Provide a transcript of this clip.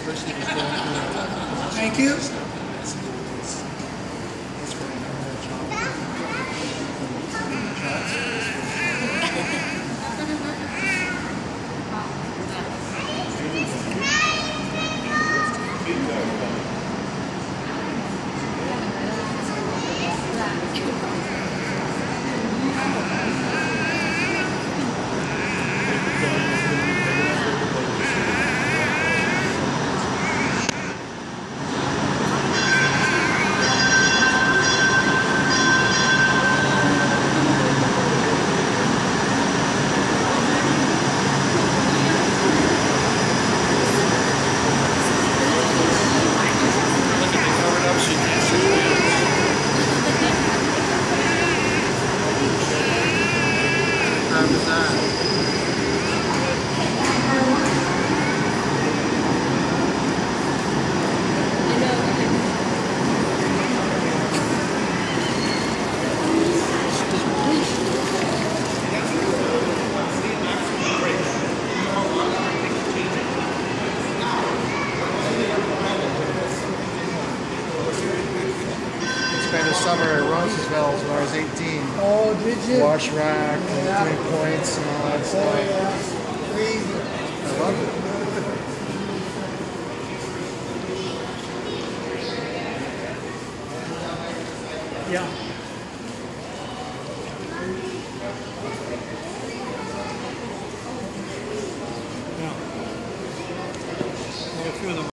especially if it's going through. Thank you. Spent a summer at Roncesvalles when I was 18. Oh, did you? Wash rack and doing points and all that stuff. Oh, yeah. Crazy. I loved it. Yeah. Yeah. Well, a few of them.